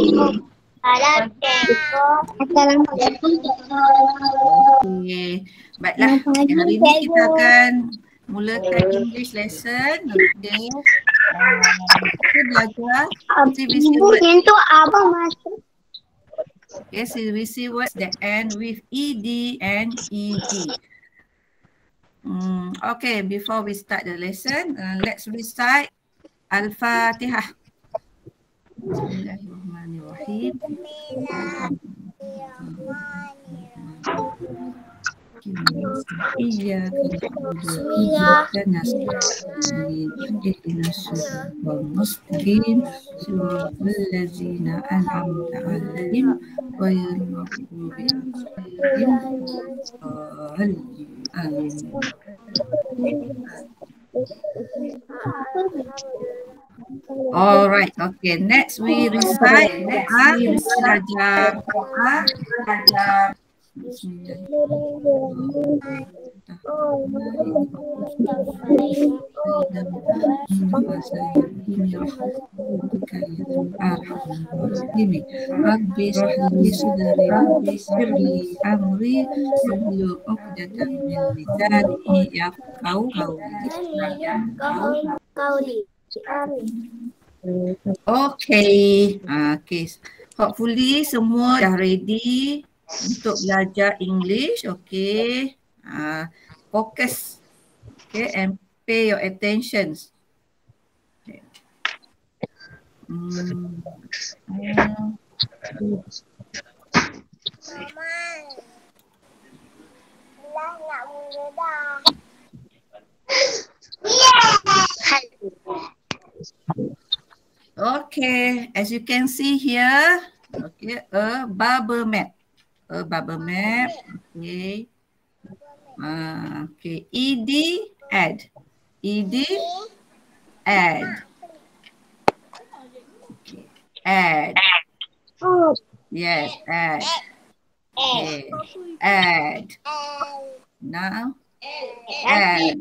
Assalamualaikum. Okey. Baiklah, hari ini kita akan mulakan English lesson. Okey. Kita belajar CVC words. Itu apa masuk? Okay, CVC words that end with ed and ed. Okay, before we start the lesson, let's recite Al-Fatihah. Bismillahirrahmanirrahim. Iyyaka na'budu wa iyyaka nasta'in. Ihdinas siratal mustaqim. Siratal ladzina an'amta 'alaihim ghairil maghdubi 'alaihim waladdallin. All right. Okay. Next we recite belajar. Rabbi shrah li sadri wa yassir li amri wahlul 'uqdatam min lisani yafqahu qawli. Okay. Okay. Hopefully semua dah ready untuk belajar English. Okay. Focus. Okay. And pay your attentions. Okay. Okay, as you can see here, okay, a bubble map. A bubble map. Okay. Okay. ED, add. ED, add. Okay. Add. Yes, add. Okay. Add. Now, add.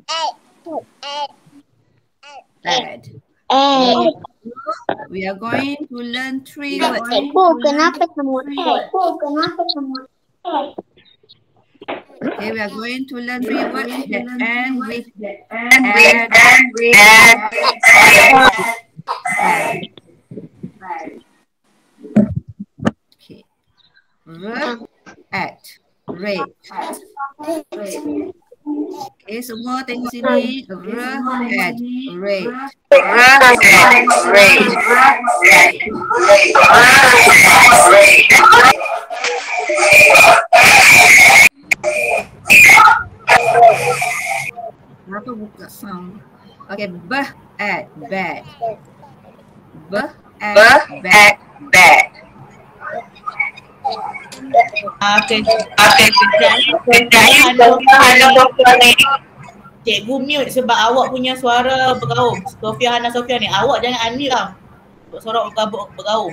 Add. We are going to learn 3 words. Kenapa semua? Kenapa semua? Okay, we are going to learn 3 words that end with okay. At, rate. Okay, semua tengok sini. At, rate. Kenapa buka sound? Okay, at, bad. At, bad. Cikgu mute sebab awak punya suara bergaung. Sofia Hana Sofia ni, awak jangan unmute lah. Suara bergaung.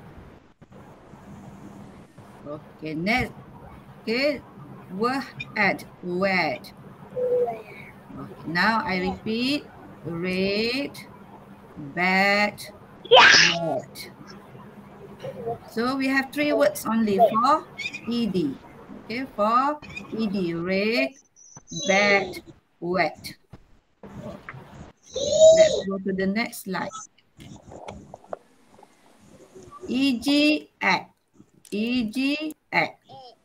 Okay, next. Okay, at, wet. Okay, now I repeat. Red, bad, wet. So we have 3 words only for ed. Okay, for ed, red, bad, wet. Let's go to the next slide. EG, act. EG, act.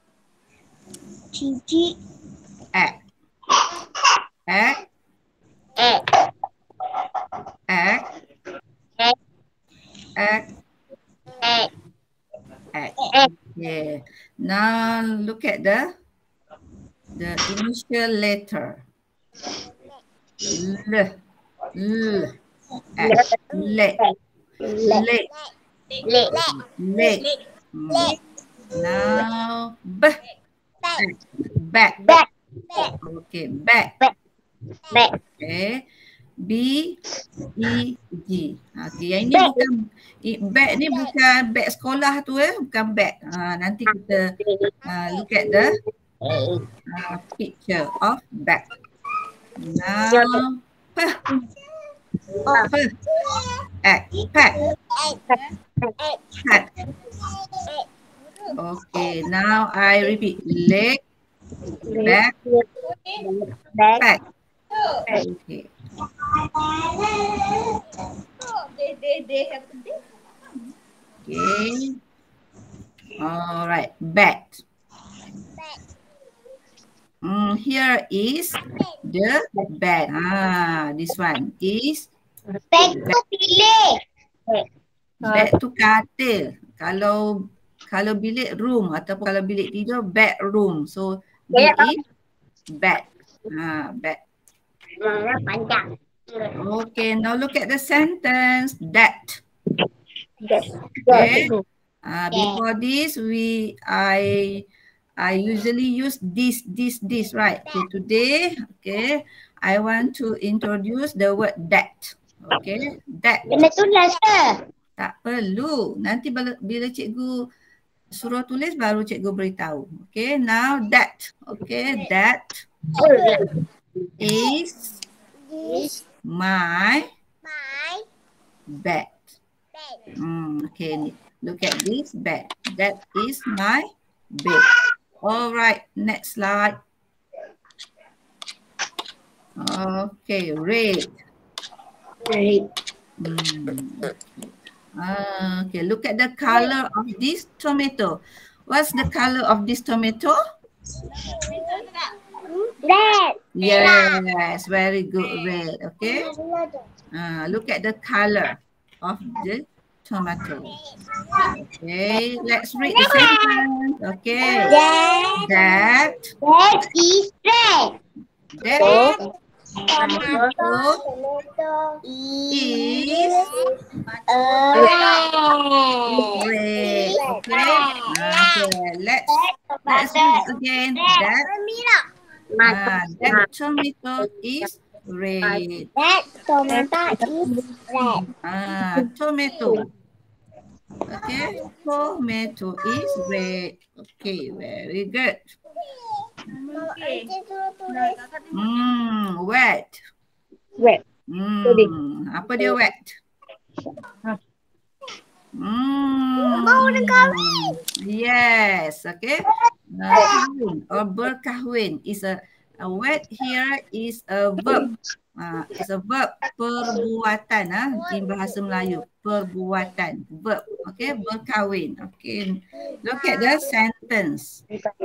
Cici. Act. Act. Act. Act. Okay. Now look at the initial letter. Now back. Okay, back. Okay. B, E, G. Okay, yang ini bukan bag ni bukan bag sekolah tu bukan bag. Nanti kita look at the picture of bag. Now, pack. Now I repeat. Leg, back, back. Okay. Okay. All right. Back. Here is the bed. This one is Beg tu pilih. bed tu katil. Kalau bilik room ataupun kalau bilik tidur bedroom. So Ya, B is bed. Bed. Panjang. Okay, now look at the sentence. That. Okay. Before this, I usually use this, right? Okay, today, okay, I want to introduce the word that. Okay, that. Kena tulis ke? Tak perlu. Nanti bila cikgu suruh tulis baru cikgu beritahu. Okay, now that. Okay, that is my bed. Okay, look at this bed. That is my bed. All right, next slide. Okay, red. Okay, look at the color of this tomato. What's the color of this tomato? Red. Yes, very good, red. Okay. Look at the color of the tomato. Okay, let's read the sentence. Okay. That is red. tomato is red. Okay. Let's read again. That tomato is red. That tomato is red. Tomato. Okay, tomato is red. Okay, very good. Wet. Wet. Apa dia wet? Yes, okay. Kahwin or berkahwin is a wet here is a verb. It's a verb, perbuatan in bahasa Melayu, perbuatan, verb. Okay, berkahwin. Okay, look at the sentence.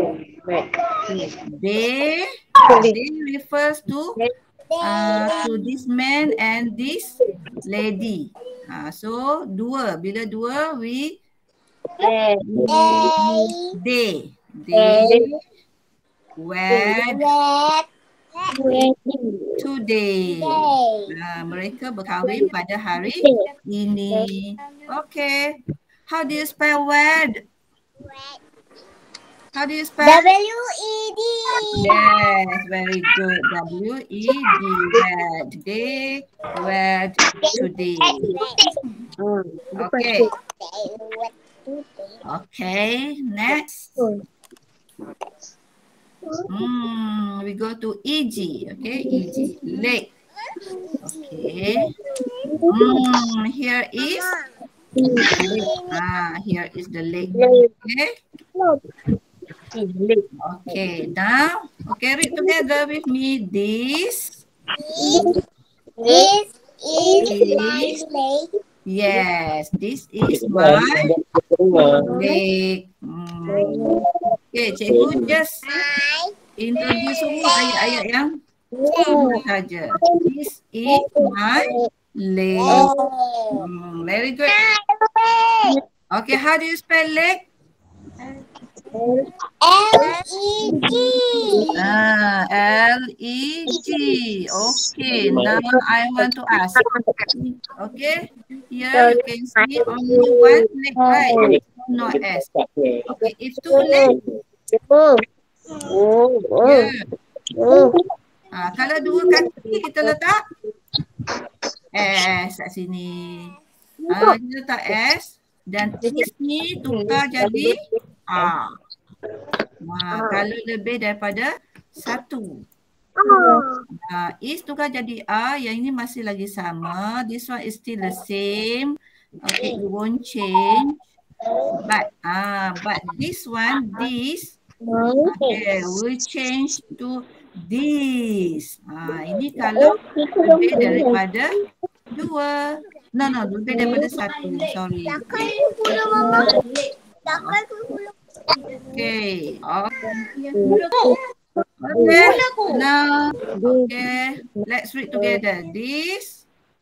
They refers to this man and this lady. So dua, bila dua they wed today. Mereka berkahwin pada hari ini. Okay. How do you spell wed? How do you spell? W-E-D. Yes, very good. W-E-D. Wed. They wed today. Okay. Okay. Next. We go to EG. Okay, EG. Lake. Okay. Here is here is the lake. Okay. Okay, now, okay, read together with me. This is my lake. Yes, this is my lake. Okay, cikgu just introduce semua ayat-ayat yang saja. This is my lake. Very good. Okay, how do you spell lake? L-E-G. L-E-G. Okay, now I want to ask. Okay, here you can see only one leg, right? No S. Okay, if two legs. Kalau dua kaki kita letak S kat sini. Kita letak S dan is ni tukar jadi A. Kalau lebih daripada satu. Is tukar jadi A, yang ini masih lagi sama. This one is still the same. Okay, it won't change. But this one, this, okay, we change to this. Ini kalau lebih daripada 2. No, lebih daripada 1. Sorry. Takkan kumpul mama. Takkan kumpul. Okay. Okay. Now, okay. Let's read together. This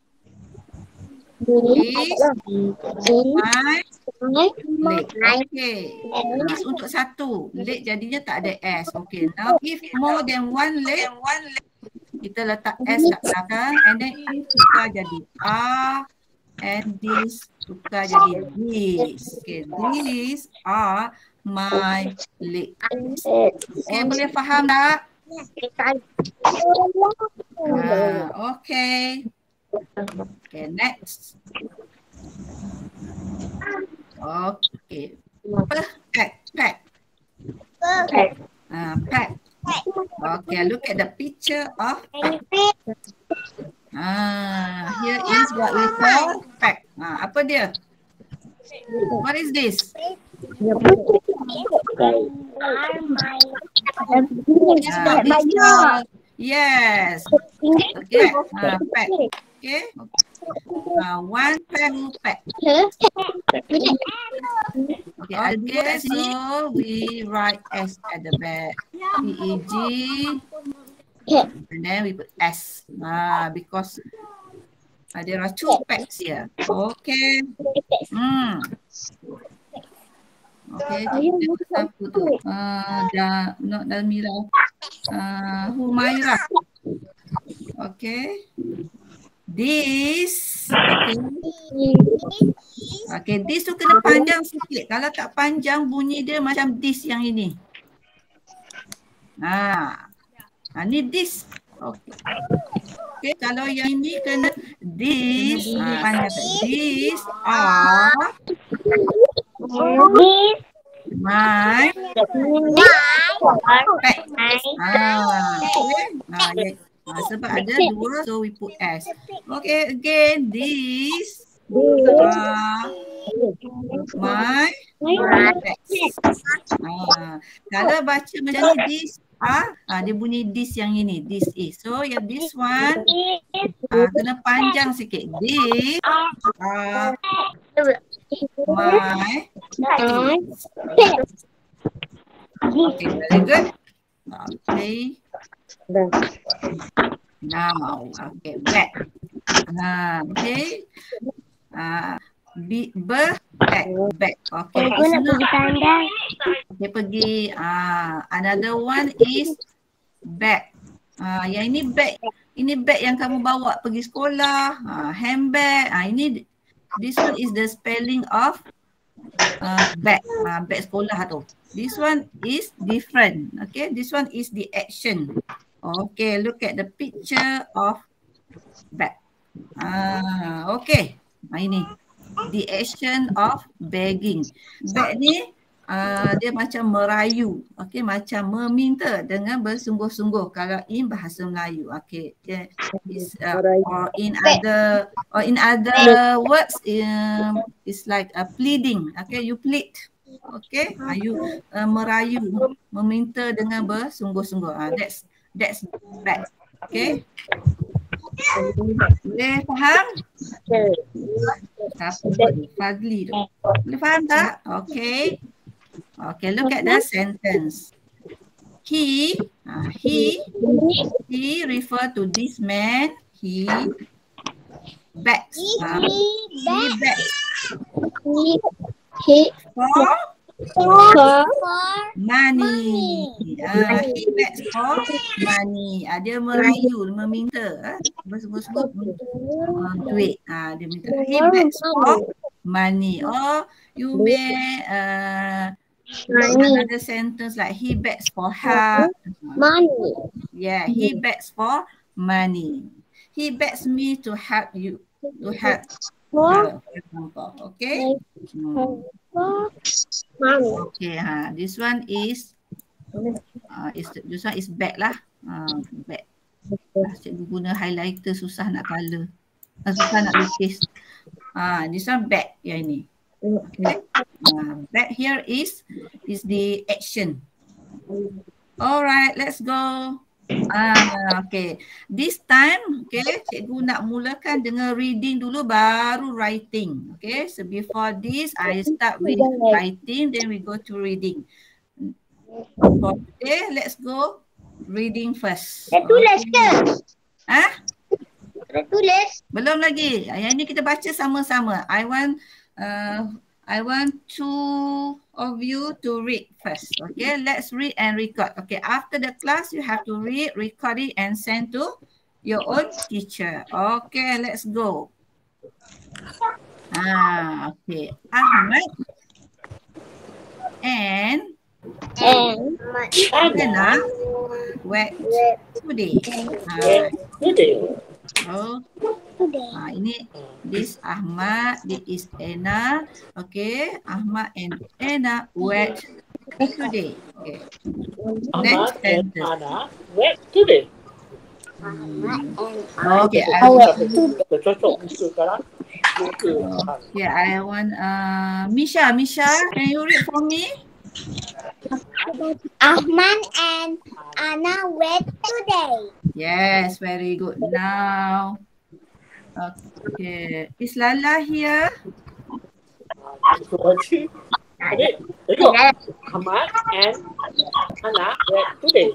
is my leg. Okay. This untuk 1. Leg jadinya tak ada S. Okay. Now if more than 1 leg, kita letak S kat belakang and then tukar jadi R and this tukar jadi this. Okay. These are my leg. Okay. Boleh faham tak? Okay. Okay, next. Okay. Pack. Pack. Okay, look at the picture of pack. Here is what we call pack. Apa dia? What is this? Yes. Okay. Pack. Okay. 1 pack. Okay, so we write S at the back. PEG. And then we put S. Because there are 2 packs here. Okay. Okay, kita siapa tu? Not Dalmira. Humaira. Okay. This. Okay, this tu kena panjang sikit. Kalau tak panjang, bunyi dia macam this yang ini. Ni this. Okay. Okay, kalau yang ini kena this. Panjang. These are my pack. Okay. Sebab ada 2, so we put S. Okay, again, these are my packs. Kalau baca macam ni, this are, dia bunyi this yang ini, this is. So, yang this one, kena panjang sikit. This are my packs. Okay, very good. Okay. Now, okay, back. Okay. Back. Okay. Aku nak pergi tandai. Okay, pergi. Another one is bag. Yang ini bag. Ini bag yang kamu bawa pergi sekolah. Handbag. This one is the spelling of bag. Bag sekolah tu. This one is different. Okay, this one is the action. Okay, look at the picture of bag. Okay, ini the action of begging. Beg ni dia macam merayu. Okay, macam meminta dengan bersungguh-sungguh. Kalau in bahasa Melayu. Okay, or in other words, it's like a pleading. Okay, you plead. Okay, you merayu, meminta dengan bersungguh-sungguh. That's bad. Okay. Boleh faham? Fadli tu. Boleh faham tak? Okay. Okay, look at the sentence. He refer to this man. He begs. He begs. For money. He begs for money. Dia merayu, meminta. Bersungguh-sungguh duit. Dia minta. He begs for money. Or you may another sentence like he begs for help. Money. Yeah, he begs for money. He begs me to help you. To help. For example. Okay. Okay, this one is this one is bag lah. Bag. Cikgu guna highlighter susah nak color. Susah nak lukis. This one bag yang ini. Okay. Back here is the action. All right, let's go. Okay. This time, okay, cikgu nak mulakan dengan reading dulu baru writing. Okay, so before this, I start with writing, then we go to reading. For today, let's go reading first. Tulis ke? Tulis. Belum lagi. Yang ini kita baca sama-sama. I want two of you to read first. Okay, let's read and record. Okay, after the class, you have to read, record it, and send to your own teacher. Okay, let's go. Okay. Ahmad and Anna went today. Ini this Ahmad, this is Anna. Okay, Ahmad and Anna went today. Okay. Next sentence. Anna went today. Okay, I want Misha, can you read for me? Ahmad and Anna went today. Yes, very good. Now, okay, is Lala here? Ahmad and Anna went today.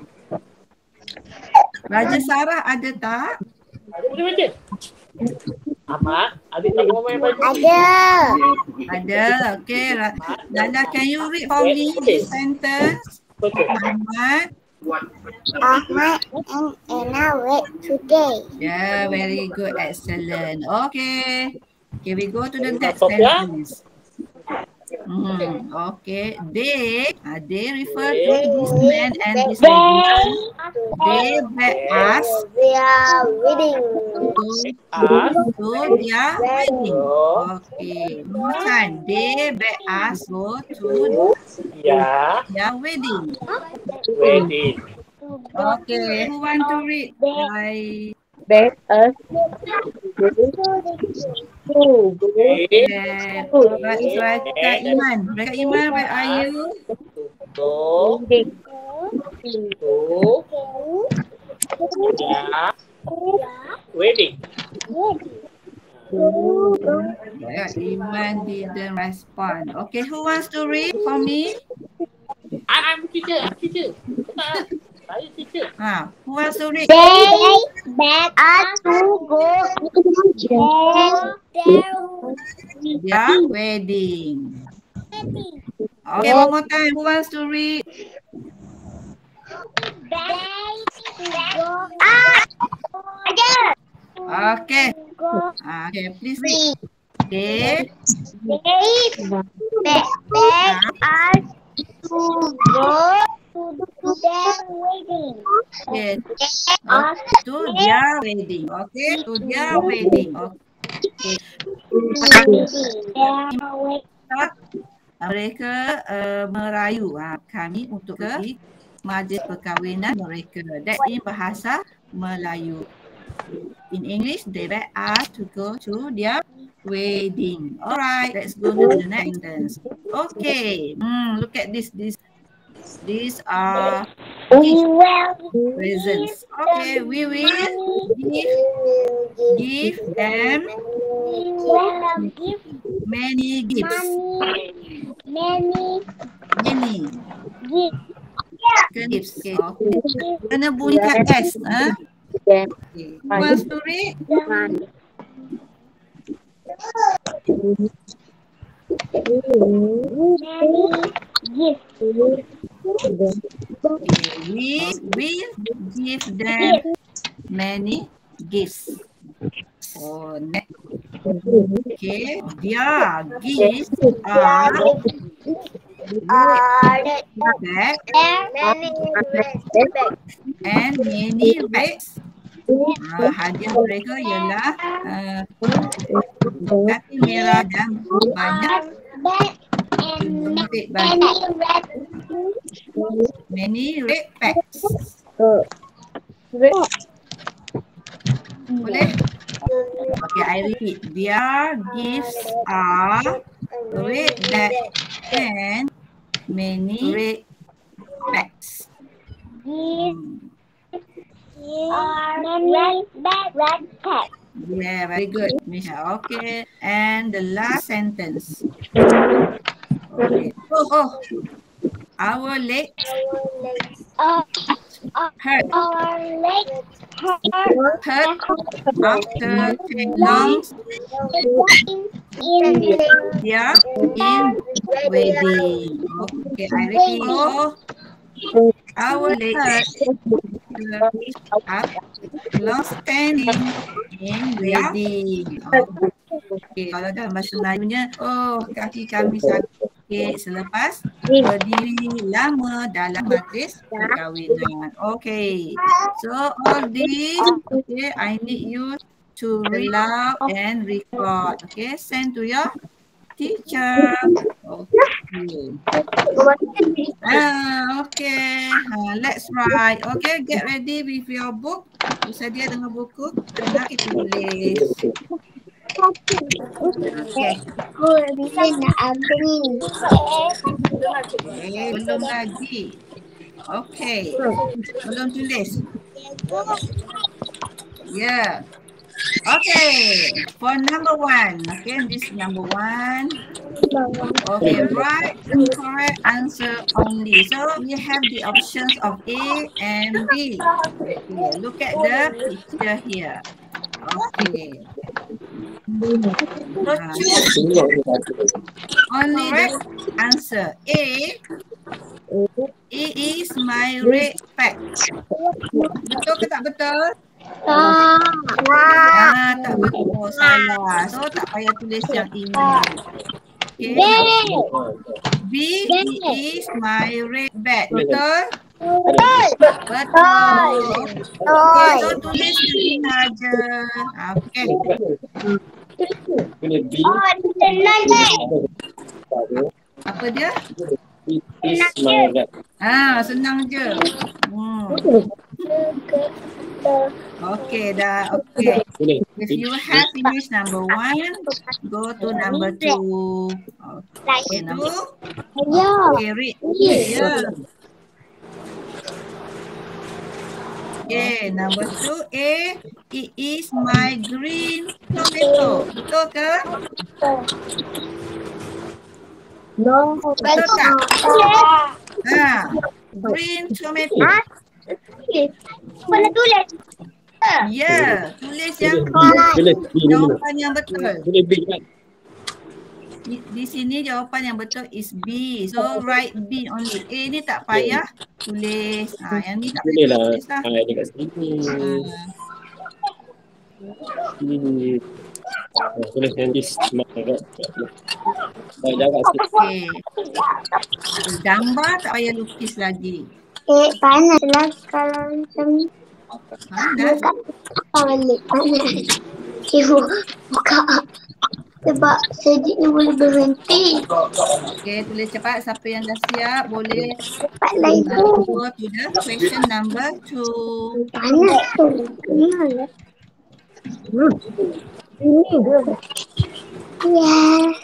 Raja Sarah ada tak? Boleh baca? Ahmad, adik tak mau main baju? Ada. Okay. Lala, can you read for me this sentence? Ahmad and Anna went today. Yeah, very good. Excellent. Okay. Okay, we go to the next sentence. Okay. They refer to this man and this woman. They bet us We are reading. to their wedding. Okay. One more time. They bet us go to their wedding. Okay. Who want to read? Bet us Mereka Iman, where are you? Wedding. Iman didn't respond. Okay, who wants to read for me? I'm teacher. Saya teacher. Who wants to read? They bet us to go Their wedding. Okay, one more time. Who wants to read? Okay. Okay, please read. They bet us to go to their wedding. Yes. To their wedding. Okay, to their wedding. Okay. Mereka merayu kami untuk ke majlis perkahwinan mereka. That in bahasa Melayu. In English, they bet us to go to their wedding. Alright, let's go to the next sentence. Okay, look at this. These are presents. Okay, we will give them many gifts. Many gifts. Okay. Kena bunyikan S. Okay. Wants to read? We will give them many gifts. Oh, next. Okay, their gifts are bags and many bags. Hadiah mereka ialah kaki merah dan banyak many red bags. Boleh? Okay, I repeat. Their gifts are red bag and many red bags. Many red cat. Yeah, very good, Misha. Okay, and the last sentence. Okay. Oh, our legs hurt Our legs hurt after 10 long in year in wedding. Okay, I repeat. Oh, our legs hurt after long standing in wedding. Okay, kalau dalam bahasa Melayunya, oh kaki kami sakit selepas berdiri lama dalam majlis perkahwinan. Okay, so all this, okay, I need you to read out and record. Okay, send to your teacher. Okay. Okay. Let's write. Okay, get ready with your book. Bersedia dengan buku. Nak kita tulis. Okay. Bisa nak ambil. Okay, belum lagi. Okay. Belum tulis. Yeah. Okay. For number 1. Okay, this is number 1. Okay, write the correct answer only. So we have the options of A and B. Okay, look at the picture here. Okay. So choose only the answer. A. It is my red bag. Betul ke tak betul? Tak betul, salah. So tak payah tulis yang ini. Okay. B is my red bag. Betul? Betul. Okay, so tulis ini saja. Okay. Apa dia? Senang je. Okay, dah. Okay. If you have finished number 1, go to number 2. Okay, number 2. Okay, read. Yeah. Okay, number 2A. It is my green tomato. Betul ke? No. Betul tak? Green tomato. Mana tulis? Ya, tulis yang jawapan yang betul. Di sini jawapan yang betul is B. So write B only. A ni tak payah tulis. Yang ni tak payah tulis lah. Dekat sini. Tulis nanti semangat. Jaga sikit. Okay. Gambar tak payah lukis lagi. Panas lah kalau macam ni. Panas. Balik panas. Buka. Sebab sejiknya boleh berhenti. Okay, tulis cepat. Siapa yang dah siap boleh Cepat lagi. go to the question number 2. Panas tu. Kenal. Ini dia. Ya.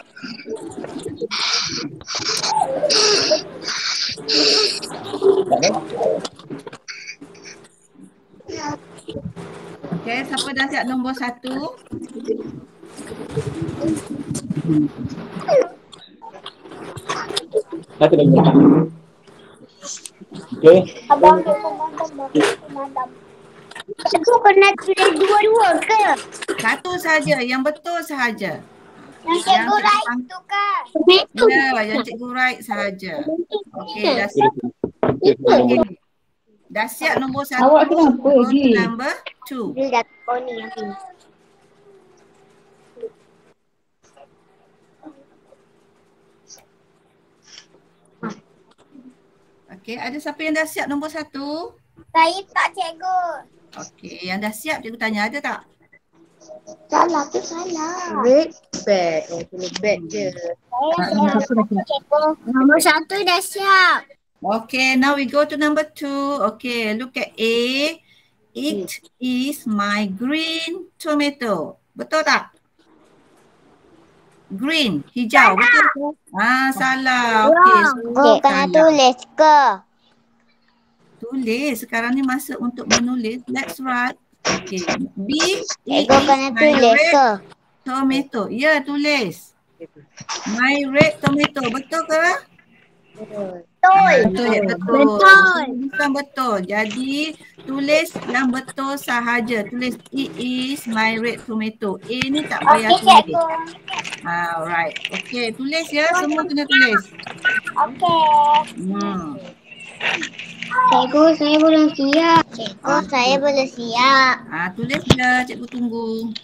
Okay, siapa dah siap nombor 1? Satu lagi. Okay. Abang pemadam. Aku kena tulis dua-dua ke? Satu saja, yang betul sahaja. Yang cikgu right tu ke? Ya, yang cikgu right sahaja. Okey, dah siap. Okay. Dah siap nombor 1. Awak kenapa Go to lagi? number 2. Dia dah kau ni yang ni. Okey, ada siapa yang dah siap nombor 1? Saya tak cikgu. Okey, yang dah siap cikgu tanya ada tak? Salah tu salah. Red bag. Oh, tulis bag je. Saya cikgu. Nombor 1 dah siap. Okay, now we go to number 2. Okay, look at A. It is my green tomato. Betul tak? green, hijau. Betul ke? Salah. Okey. Cikgu kena tulis ke? Tulis. Sekarang ni masa untuk menulis. Let's write. Okey. B is Cikgu kena my tulis red ke? tomato. Ya, tulis. My red tomato. Betul ke? Betul ya, betul. Bukan betul. Jadi tulis yang betul sahaja. Tulis it is my red tomato. A ni tak payah tulis. Alright. Okey, tulis ya. Semua kena tulis. Cikgu, saya belum siap. Cikgu, saya belum siap. Tulis je. Cikgu tunggu.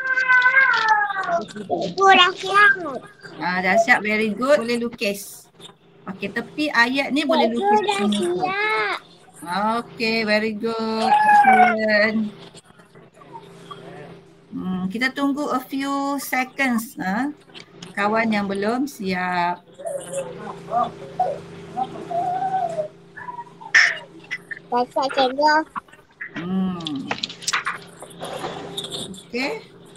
Cikgu dah siap. Dah siap. Very good. Boleh lukis. Okey, tepi ayat ni boleh lukis. Cikgu dah siap. Okey, very good. Excellent. Kita tunggu a few seconds. Kawan yang belum siap. Dah siap, cikgu. Okey.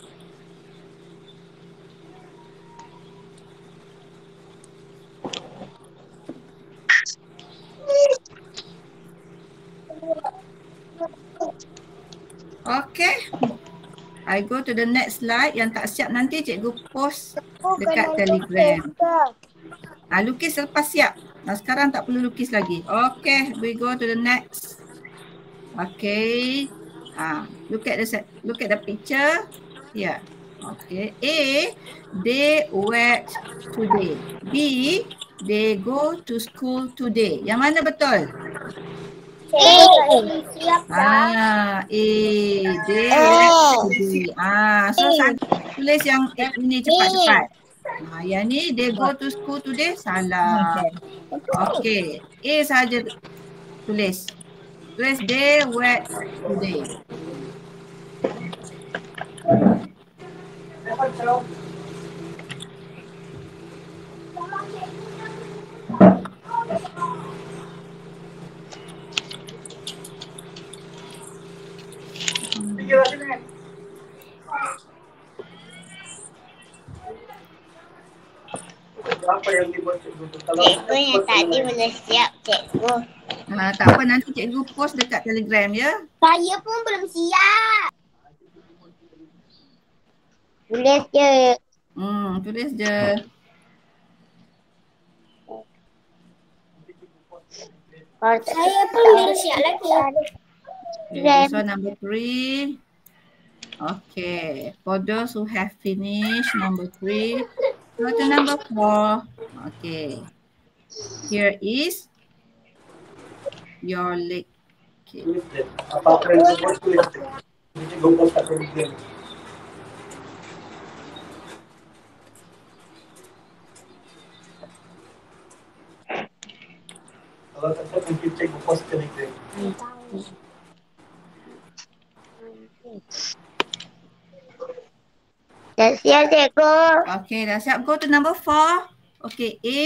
Okay. I go to the next slide. Yang tak siap nanti cikgu post dekat Telegram. Lukis selepas siap. Sekarang tak perlu lukis lagi. Okay, we go to the next. Okay. Look at the picture. Yeah. Okay. A, they went today. B, they go to school today. Yang mana betul? A, they went today. So tulis yang ini cepat-cepat. Yang ni they go to school today salah. Okay. A saja tulis. Tulis they went today. Apa yang dibuat cikgu tu? Cikgu yang tadi boleh siap, cikgu. Tak apa, nanti cikgu post dekat Telegram ya. Saya pun belum siap. Tulis je. Tulis je. Saya pun belum siap lagi. Okay, so number 3. Okay, for those who have finished number 3, go to number 4. Okay, here is your leg. Okay. Apa-apa yang dibuat tulis. Cikgu post kat Telegram. Kalau tak siap mungkin cikgu post kat Telegram. Dah siap, cikgu. Okay, dah siap. Go to number 4. Okay, A,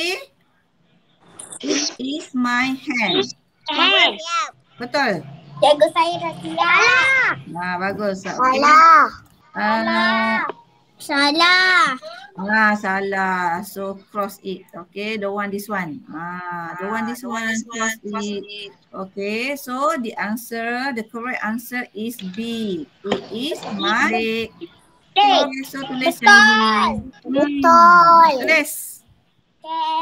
it is my hand. Siap. Betul? Cikgu saya dah siap. Bagus. Okay. Salah. Salah. So cross it. Okay, don't want this one. Don't want this one. Cross it. Okay, so the correct answer is B. It is my leg. Okay, so tulis yang ini. Betul. Tulis. Okay.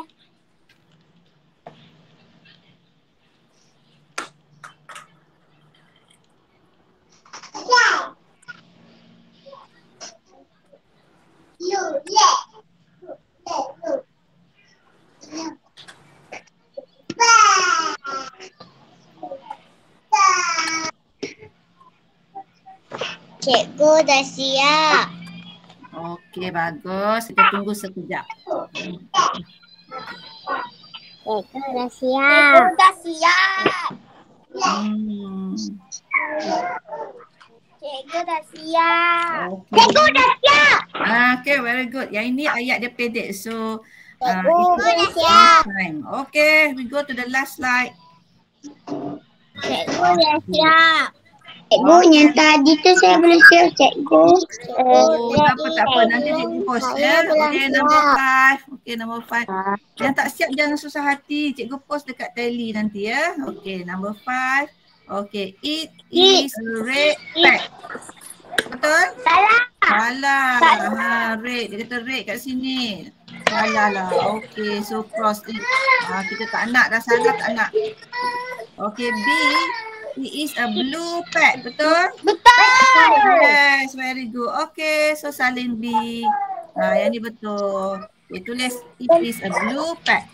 Cikgu dah siap. Okey, bagus. Kita tunggu sekejap. Cikgu dah siap. Cikgu dah siap. Cikgu dah siap. Okay. Cikgu dah siap. Okay, very good. Yang ini ayat dia pendek. So, Cikgu dah siap. Okay, we go to the last slide. Cikgu dah siap. Cikgu, yang tadi tu saya boleh siap cikgu. Oh, tak apa. Nanti cikgu post ya. Okay, number 5. Okay, number 5. Yang tak siap jangan susah hati. Cikgu post dekat tally nanti ya. Okay, number 5. Okay, it is red pack. Betul? Salah. Red. Dia kata red kat sini. Salah lah. Okay, so cross it. Kita tak nak dah, salah tak nak. Okay, B. It is a blue pack. Betul? Yes, very good. Okay, so salin B. Yang ni betul. Okay, tulis it is a blue pack.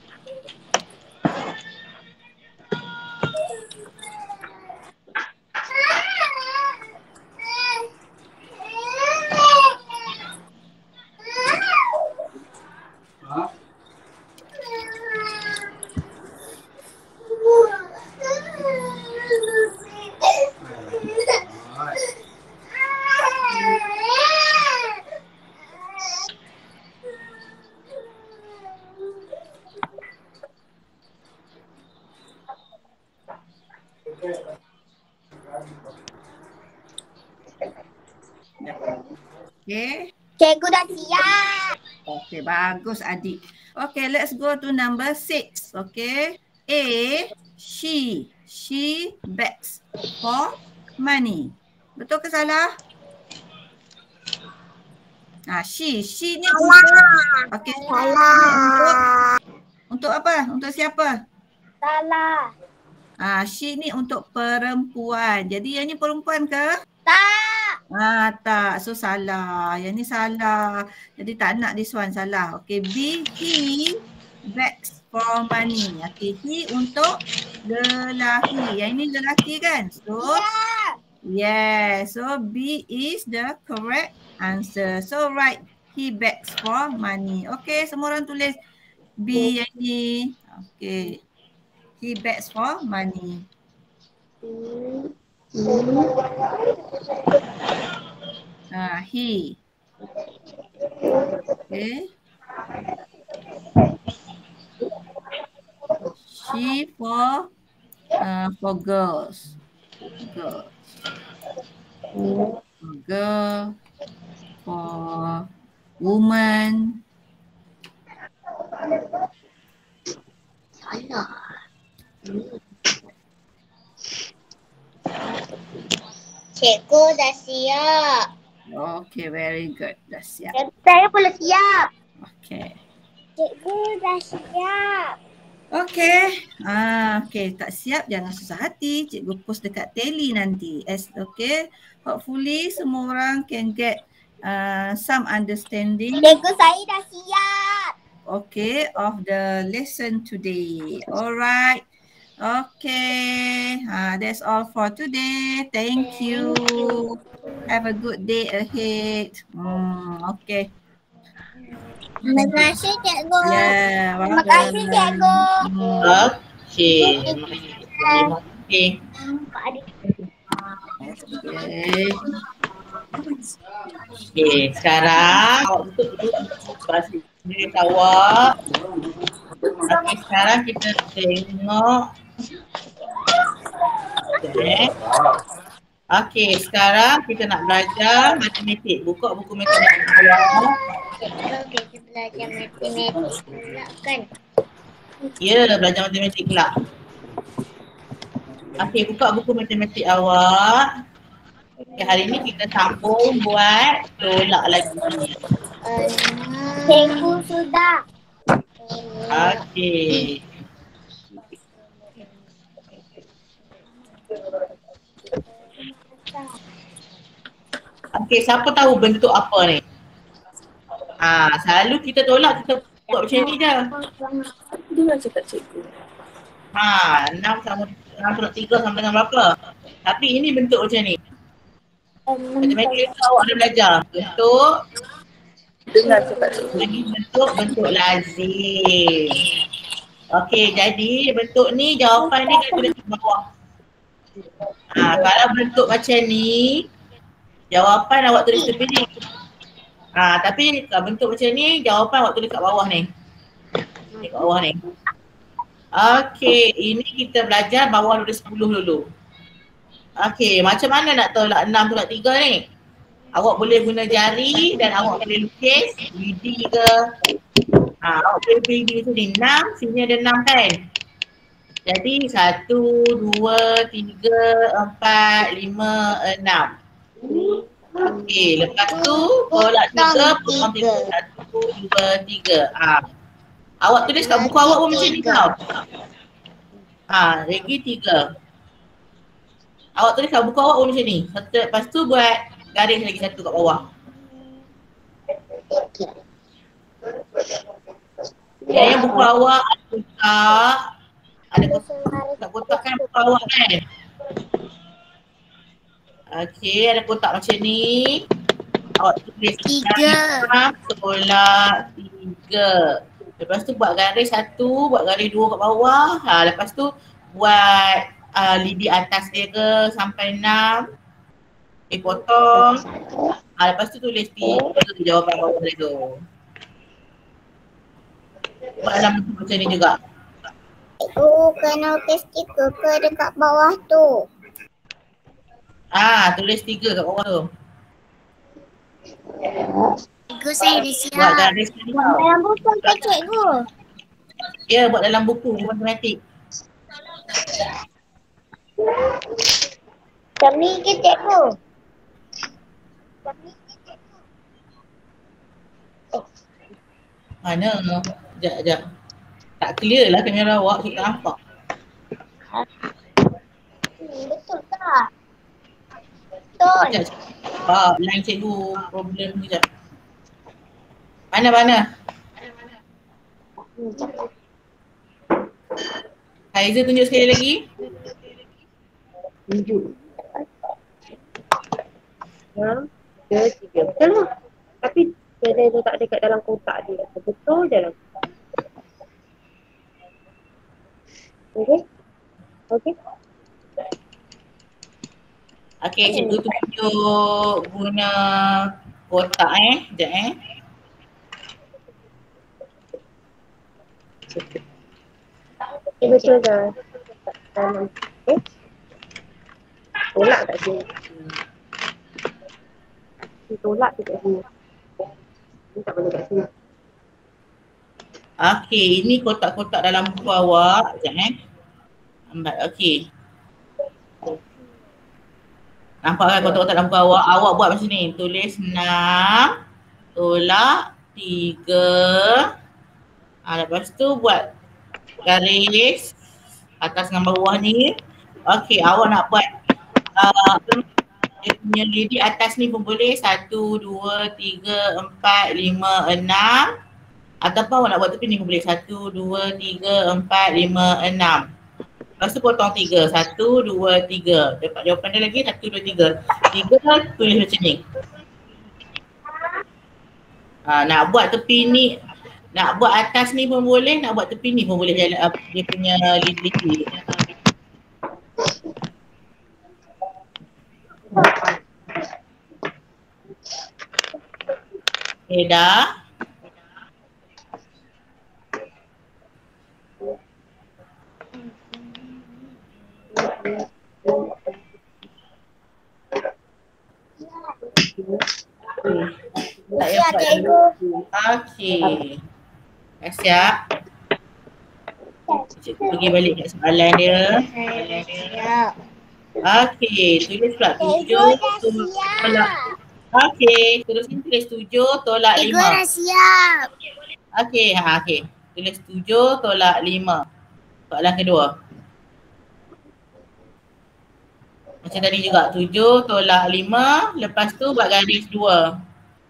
Okay. Cikgu dah siap. Okay, bagus adik. Okay, let's go to number 6. Okay. A, she. She begs for money. Betul ke salah? She ni okay. Untuk apa? Untuk siapa? Salah. She ni untuk perempuan. Jadi yang ni perempuan ke? Tak. Tak. So salah. Yang ni salah. Jadi tak nak this one, salah. Okay, B, he begs for money. Okay, he untuk lelaki. Yang ini lelaki kan? So, yeah. So B is the correct answer. So right, he begs for money. Okay, semua orang tulis B yang ni. Okay. He begs for money. He. Okay. She for girls. Girl for woman. Cikgu dah siap. Okay, very good. Dah siap. Saya boleh siap. Okay. Cikgu dah siap. Okay. Okay, tak siap jangan susah hati. Cikgu post dekat tally nanti. Okay. Hopefully semua orang can get some understanding. Cikgu, saya dah siap. Okay, of the lesson today. Alright. Okay. That's all for today. Thank you. Have a good day ahead. Okay. Terima kasih cikgu. Yeah. Terima kasih cikgu. Okay. Terima kasih. Okay, sekarang awak tutup bahasa Inggeris awak. Okay, sekarang kita tengok. Okay, sekarang kita nak belajar matematik. Buka buku matematik awak. Kita belajar matematik pula kan? Ya, belajar matematik pula. Okay, buka buku matematik awak. Okay, hari ni kita sambung buat tolak lagi. Cikgu sudah. Okay. Okay, siapa tahu bentuk apa ni? Selalu kita tolak, kita buat macam ni je. Dia nak cakap cikgu. 6 tolak 3 sama dengan berapa? Tapi ini bentuk macam ni. Matematik awak dah belajar. Bentuk. Dengar cakap cikgu. Lagi bentuk lazim. Okey, jadi bentuk ni jawapan ni kan tulis kat bawah. Kalau bentuk macam ni, jawapan awak tulis tepi ni. Tapi kalau bentuk macam ni, jawapan awak tulis kat bawah ni. Kat bawah ni. Okey, ini kita belajar bawah tulis 10 dulu. Okey, macam mana nak tolak 6 tolak 3 ni? Awak boleh guna jari dan awak boleh lukis lidi ke. Awak boleh pilih di sini 6, sini ada 6 kan? Jadi 1, 2, 3, 4, 5, 6. Okey, lepas tu tolak 3, potong 3. 1, 2, 3. Awak tulis kat buku awak pun macam ni tau. Lagi 3. Awak tulis kat buku awak pun macam ni. Lepas tu buat garis lagi satu kat bawah. Yang buku awak ada kotak kan buku awak kan? Okey, ada kotak macam ni. Awak tulis 3 tolak 3. Lepas tu buat garis 1, buat garis 2 kat bawah. Lepas tu buat lidi atas dia ke sampai 6. Potong. Lepas tu tulis 3 jawapan bawah dia tu. Buat dalam bentuk macam ni juga. Kena tulis 3 ke dekat bawah tu. Tulis 3 kat bawah tu. Cikgu saya dah siap. Buat garis ni tau. Dalam buku ke cikgu? Ya, buat dalam buku matematik. Kami ke cikgu? Mana? Sekejap. Tak clear lah kamera awak, saya tak nampak. Betul tak? Betul. Sekejap. Line cikgu problem sekejap. Mana? Haiza tunjuk sekali lagi. Tunjuk. 6, 2, 3. Betul lah. Tapi dia letak dekat dalam kotak dia. Betul dalam kotak. Okey? Okey, cikgu tunjuk guna kotak sekejap Betul dah. Tolak kat sini. Tolak tu kat sini. Ni tak boleh kat sini. Okey, ini kotak-kotak dalam buku awak. Sekejap Lambat, okey. Nampak kan kotak-kotak dalam buku awak? Awak buat macam ni. Tulis 6, tolak 3. Lepas tu buat garis atas dengan bawah ni. Okey, awak nak buat dia punya lidi atas ni pun boleh. 1, 2, 3, 4, 5, 6. Ataupun awak nak buat tepi ni pun boleh. 1, 2, 3, 4, 5, 6. Lepas tu potong 3. 1, 2, 3. Dapat jawapan dia lagi 1, 2, 3. 3 tulis macam ni. Nak buat tepi ni, nak buat atas ni pun boleh, nak buat tepi ni pun boleh jalan dia punya lidi. Okay, dah. Siap cikgu. Okey. Dah siap? Cikgu pergi balik kat soalan dia. Siap. Okey, tulis pula 7 tolak. Okey, teruskan tulis 7 tolak 5. Cikgu dah siap. Okey, okey. Tulis 7 tolak 5. Soalan kedua. Macam tadi juga 7 tolak 5, lepas tu buat garis 2.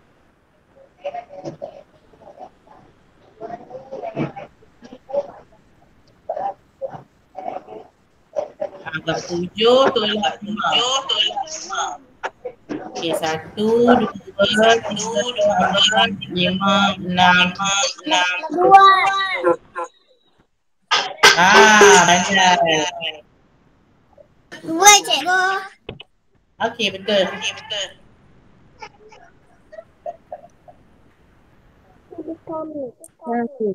Buat 7 tolak 5. Okey, 1, 2, 3, 4, 5, 6, 6. Pandai. 2 cikgu. Okey, betul.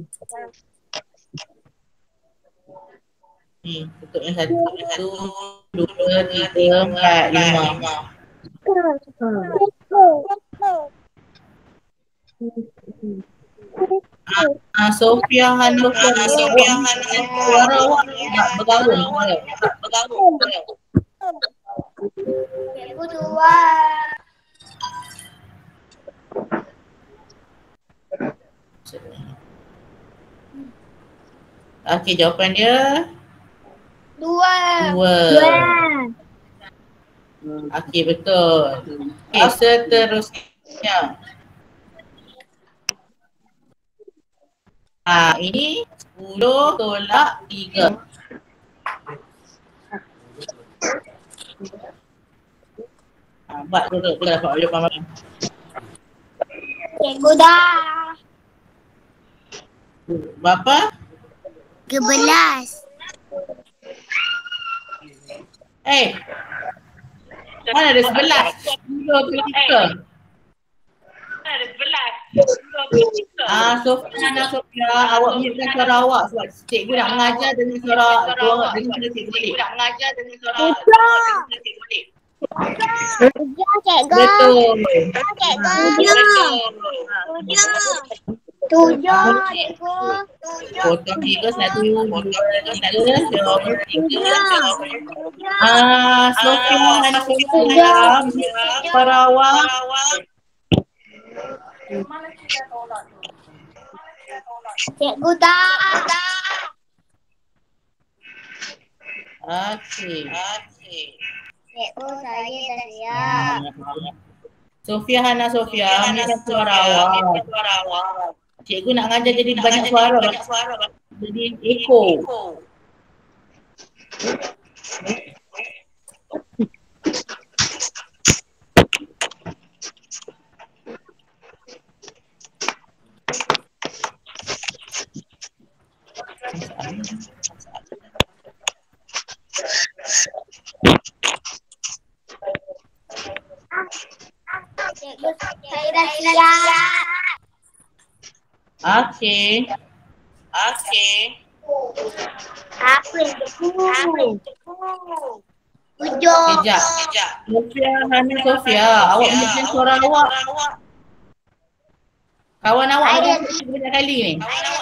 Ni, bentuknya 1. 2, 3, 4, 5. Sofia Hana suara awak tak bergaung. Cikgu 2. Okey, jawapan dia 2. 2. Okey, betul. Okey, seterusnya. Ini 10 tolak 3. Buat dulu, kita dapat boleh faham. Cikgu dah. Berapa? 11. Mana ada 11? 10 tolak 3. Sofia, awak mute suara awak sebab cikgu nak mengajar dengan suara dengan cikgu balik. Cikgu. Betul. 7. Cikgu. Potong 3, 1, 2, 3. Sofia, suara awak. Cikgu dah. Okey. Cikgu saya dah siap. Sofia, Hana Sofia, minta suara awak. Cikgu nak ngajar jadi banyak suara. Jadi echo. Cikgu saya dah siap. Okey. Apa itu? 7. Kejap. Sofia, Hana Sofia, awak mute suara awak. Kawan awak ada banyak kali ni.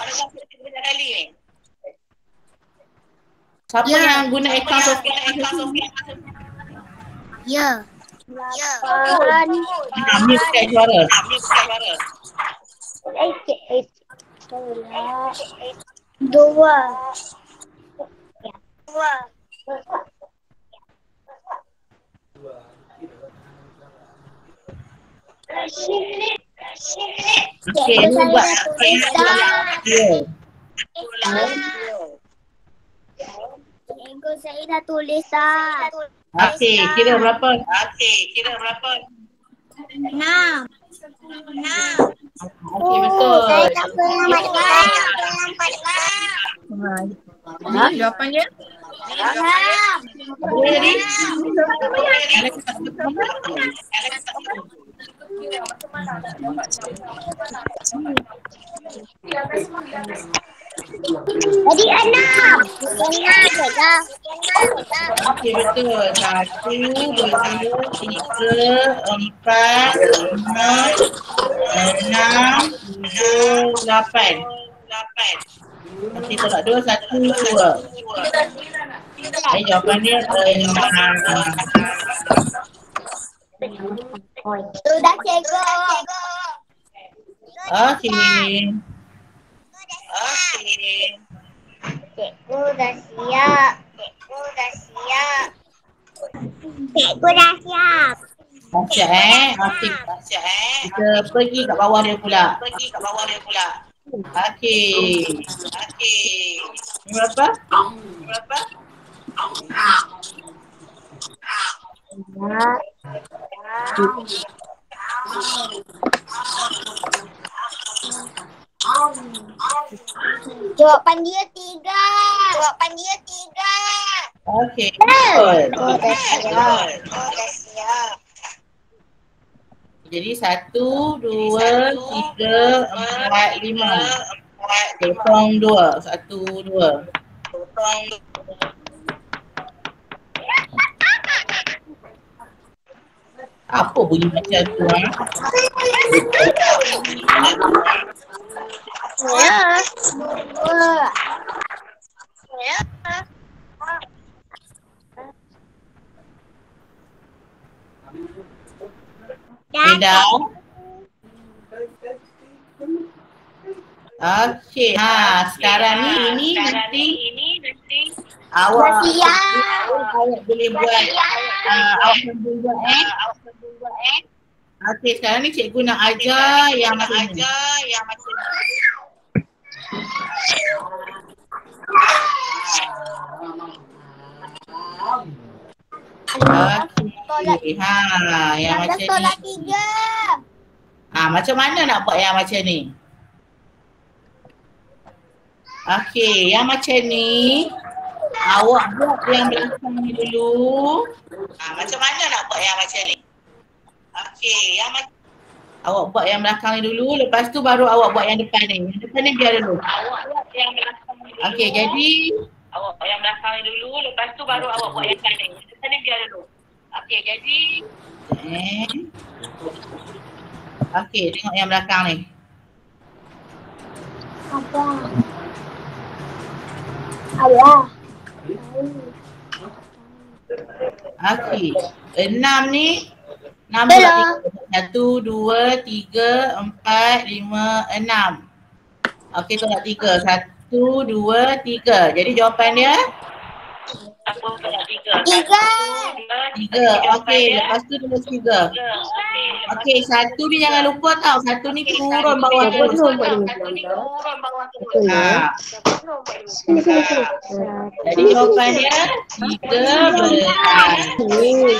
Siapa yang guna akaun Sofia? Ya. Mute kat suara. Dua. Okey, ni buat. Cikgu saya dah tulis dah. Okey, kira berapa? 6. Okey, betul. Saya tak pernah nampak. Jawapannya? Jadi, Jadi 6. okey, betul. 1, 2, 3, 4, 5, 6, 7, 8. Okey, tolak 2, 1, 2. Jawapannya 6. Sudah cikgu. Okey. Cikgu dah siap. Cikgu dah siap. Okey. Kita pergi kat bawah dia pula. Okey. Ini berapa? Jawapan dia 3. Okey. Betul. Dah siap. Jadi 1, 2, 3, 4, 5. Potong 2. 1, 2. Apa bunyi macam tu? Dah. Okey. Sekarang ni ini mesti awak boleh buat awak boleh buat Okey, sekarang ni cikgu nak ajar yang macam ni. Okey. Yang macam ni. Macam mana nak buat yang macam ni? Okey, yang macam ni awak buat yang belakang ni dulu. Macam mana nak buat yang macam ni? Okey, awak buat yang belakang ni dulu, lepas tu baru awak buat yang depan ni. Yang depan ni biar dulu. Awak buat yang belakang ni dulu. Okey, jadi awak buat yang belakang ni dulu, lepas tu baru awak buat yang depan ni. Yang depan ni biar dulu. Okey, jadi okey, tengok yang belakang ni. Okey, 6 ni 6 1, 2, 3, 4, 5, 6. Okey, tolak 3. 1, 2, 3. Jadi jawapan dia? 3. Okey, lepas tu tulis 3. Okey, 1 ni jangan lupa tau. 1 ni turun bawah terus. Jadi jawapan dia 13.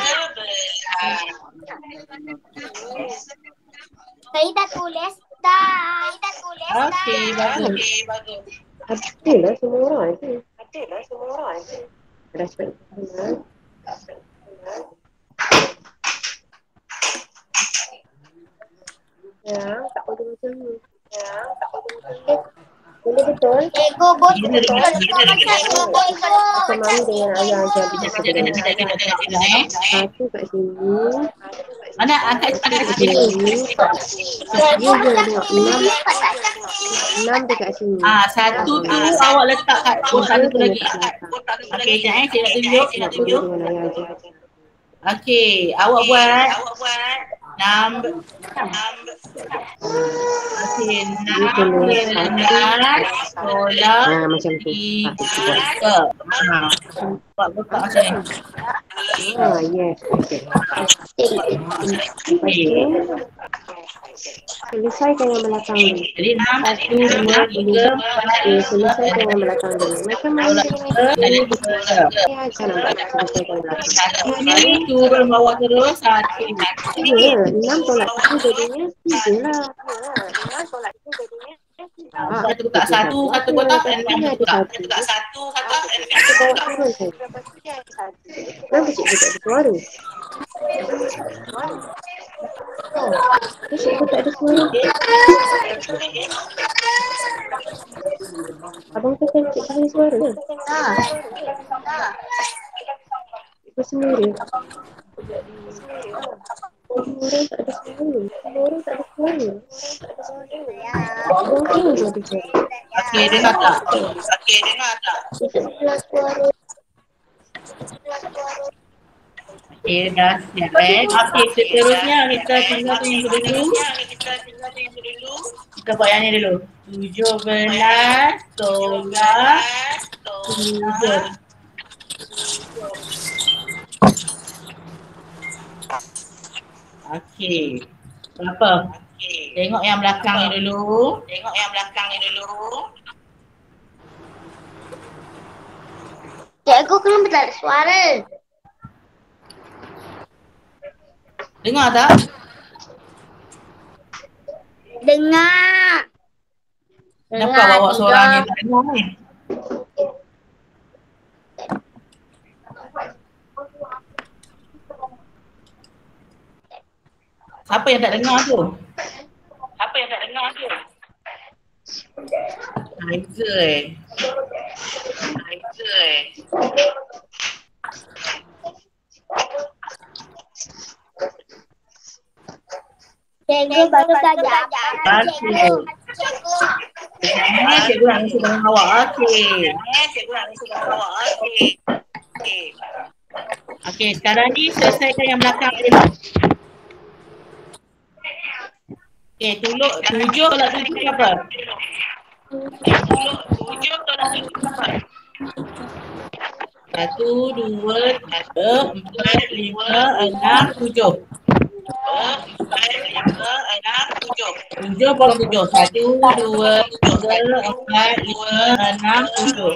Saya dah tulis dah. Okey, bagus. Adalah semua orang je. Dah sebab tak boleh macam ni. Boleh betul? Ego betul. Macam mami dengan ayah ajar. Satu kat sini. Mana angkat sini. 6 dekat sini. 1 tu awak letak kat kotak tu lagi. Okey, jangan saya nak tunjuk. Okey, awak buat 6. Okey, 6 tolak macam tu. 3. Buat kotak macam ni. Yes. Selesaikan yang belakang ni. Jadi 6, 1, 2, 3, 4. Selesaikan yang belakang ni. Macam mana Tadi Ini turun bawah terus 1. 6 tolak 3 jadinya 3 lah. Satu kotak, satu kotak dan 6 kotak. Kenapa cikgu tak ada suara? Cikgu tak ada suara. Abang kata cikgu ada suara ke? Cikgu sendiri. Semua orang tak ada suara. Abang kena jadi suara. Okey, dengar tak? Okey, dah siap Okey, seterusnya kita tinggal yang dulu. Kita buat yang ni dulu. 17 tolak 7. Okey. Berapa? Tengok yang belakang ni dulu. Cikgu kenapa tak ada suara? Dengar tak? Dengar. Kenapa bawa suaranya tak dengar ni? Siapa yang tak dengar tu? Aiza Cikgu baru belajar apa? Okey. Cikgu nak isi dengan awak. Okey. Okey, sekarang ni selesaikan yang belakang dulu. Okey, tujuh tolak tujuh apa? Satu, dua, tiga, empat, lima, enam, tujuh. Tujuh potong tujuh. Satu, dua, tiga, empat, lima, enam, tujuh.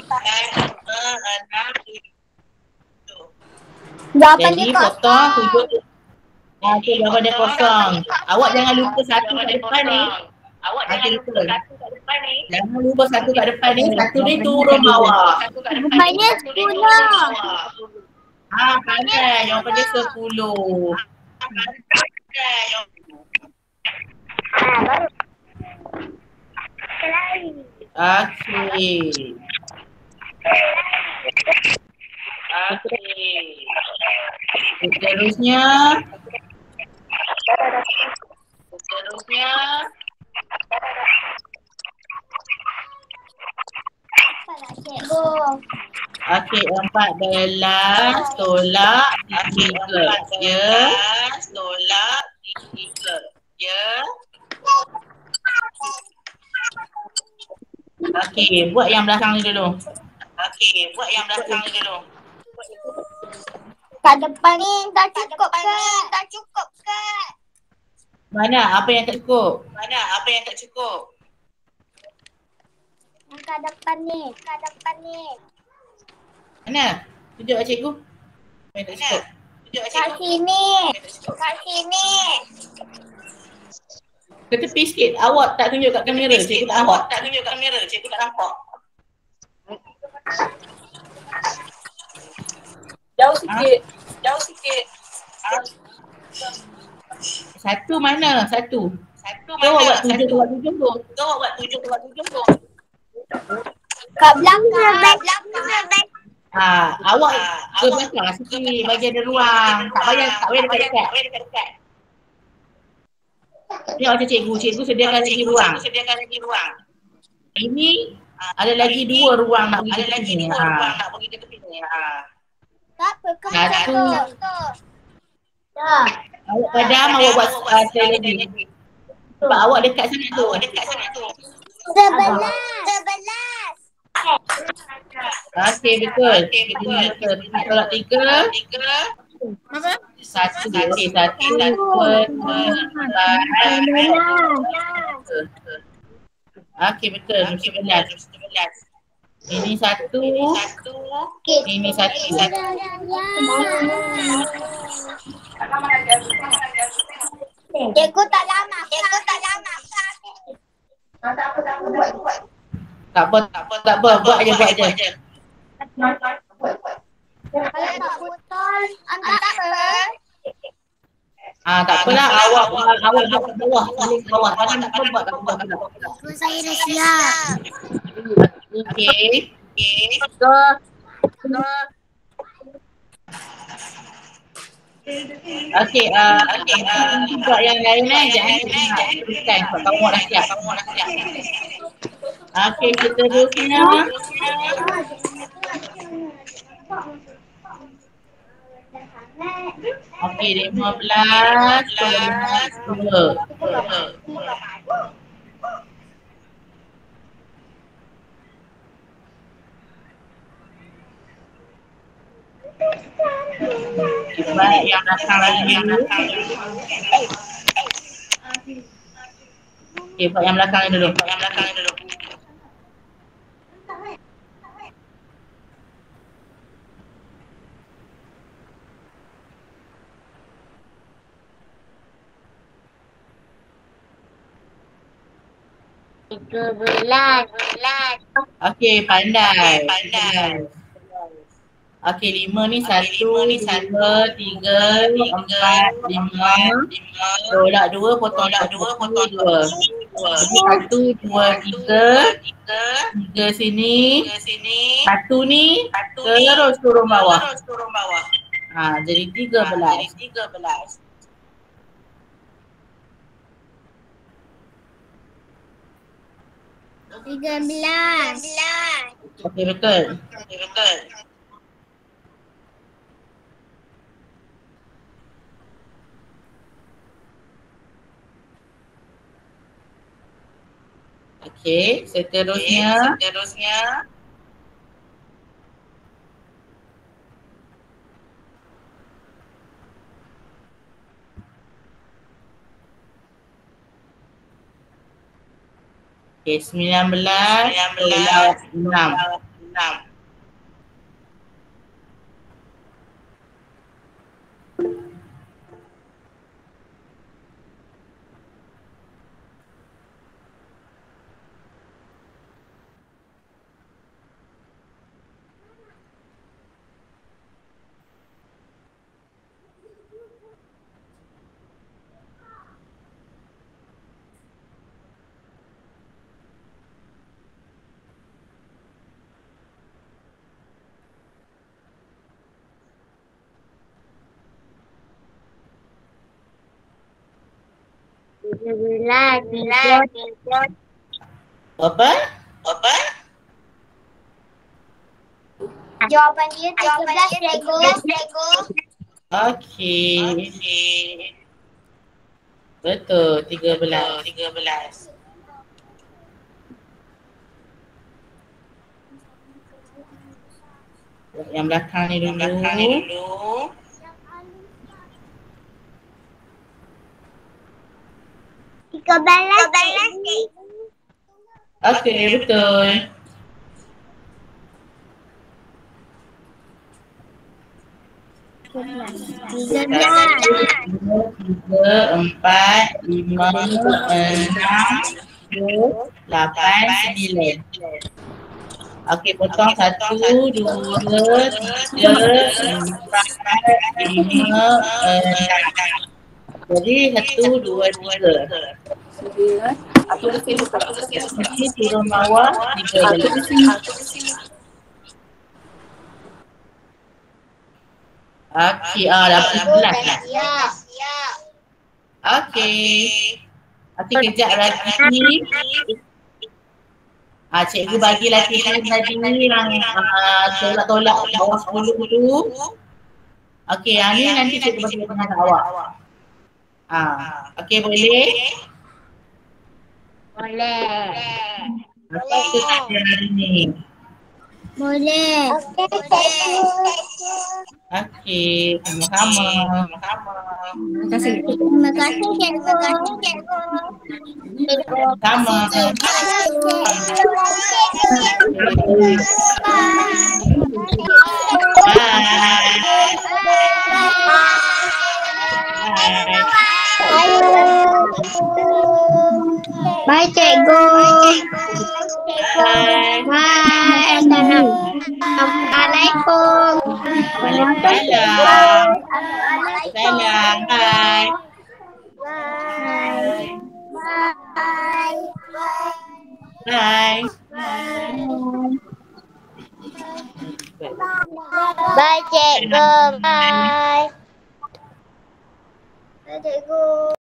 Jawapan Jadi dia potong kosong. tujuh. Okey, jawapan dia kosong. Awak jangan lupa satu kat depan ni. Okey, lupa. Jangan lupa satu kat depan ni. Satu ni turun bawah. Rupanya 10. Pandai. Jawapan dia 10. Okey. Seterusnya. Okey, 14 tolak 3. Ya. Okey, buat yang belakang ni dulu. Kat depan ni tak cukup ke? Mana? Apa yang tak cukup? Yang kat depan ni. Mana? Tunjuk kat cikgu. Apa yang tak cukup? Kat sini. Ke tepi sikit. Awak tak tunjuk kat kamera. Cikgu tak nampak. Jauh sikit. Satu mana? Satu. Kau awak buat 7 tolak 7 tu. Kat belakang. Awak ke belakang sikit. Bagi ada ruang. Tak payah dekat-dekat. Tengok macam cikgu sediakan lagi ruang. Ini ada lagi 2 ruang nak pergi ke tepi ni. Tak apa, kau Satu. Dah. Awak padam, awak buat sekali lagi. Sebab awak dekat sangat tu. 11. Okey, betul. Kita tolak 3. Apa? Satu. Okey, 1, 2, 3, 4. Okey, betul. 11. Ini 1. Ini 1. Cikgu tak lama. Tak apa. Buat je. Kalau tak betul, tak apa. Tak apalah. Awak buat kat bawah. Jangan buat kat bawah. Cikgu, saya dah siap. Okey. Okey, buat yang lain jangan teruskan sebab kamu dah siap. Okey, seterusnya. Okey, 15 tolak 2. Baik, yang belakang lagi. Okey, buat yang belakang ni dulu. Bulan. Okey, pandai. Okey, 5 ni 1, 2, 3, 4, 5. Tolak 2, potong 2. Jadi 1, 2, 3. 3 sini. 1 ni terus turun bawah. Jadi 13. 13. Okey, betul. Okey, seterusnya. Okey, 19 tolak 6. Apa? Jawapan dia 13 cikgu. Okey. Betul, 13. Yang belakang ni dulu. Tiga belas. Okey, betul. Tiga belas. 3, 4, 5, 6, 7, 8, 9. Okey, potong 1, 2, 3, 4, 5, 6. Jadi 1, 2, 3. Aku di sini tak. Jadi turun bawah 13. Aku di sini. Okey, dapat 11 lah. Ya. Okey. Okey, kejap lagi. Cikgu bagi latihan tadi yang tolak-tolak bawah 10 tu. Okey, yang ni nanti cikgu bagi dengan awak. Okey, boleh? Boleh. Apa soalan hari ni? Boleh. Okey, sama-sama. Terima kasih. Terima kasih cikgu. Sama. Bye cikgu. Bye. Bye. Assalamualaikum. Waalaikumsalam. Salam. Bye. Bye. Bye cikgu. Bye. Bye cikgu.